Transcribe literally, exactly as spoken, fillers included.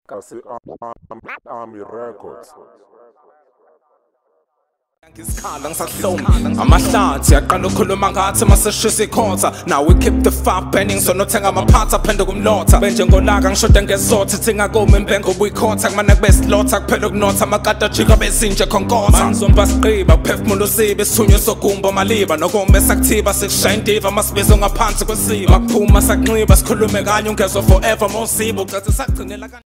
Army Records. Ngisikhala ngisahloma amahlathi yaqala ukukhuluma ngathi maseshisa ikhotha. Now we keep the fire burning so nothenga amaphathi aphende kumlotha benjengolaka ngishoda ngezotha thinga kome imbengo buyikhotha kumana kubesilotha kuphela ukunotha amakata jika besinje khonkotha manzomba siqiba kuphefumula usibe isithunywe sogumbo maliba nokome sakuthiba sikushaya indiva masibizo ngaphansi kwesiba makuphuma sakunxiba sikhulume kanye ungezwa forever mosibo ucathi sagcinela